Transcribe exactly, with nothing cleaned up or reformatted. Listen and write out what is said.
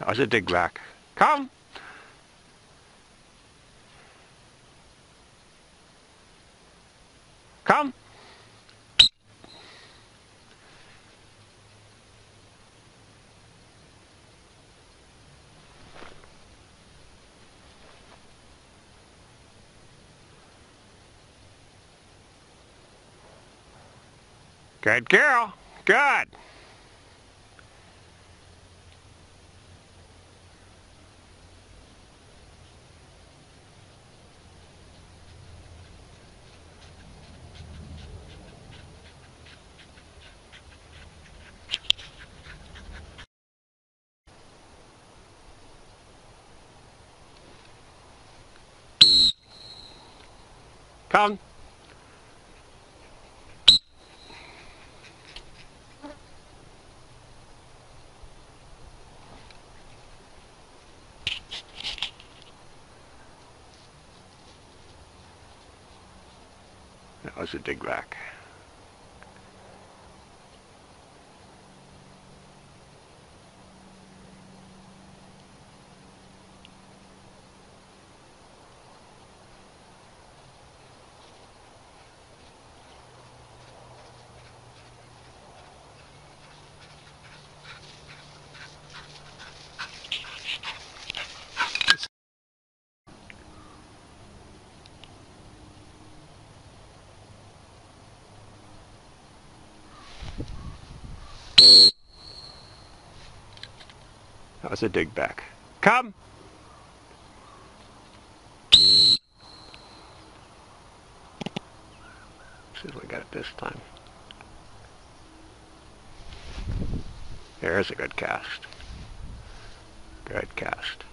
That was a digback. Come! Come! Good girl. Good. Come. That was a digback. That was a digback. Come! See if we got it this time. There's a good cast. Good cast.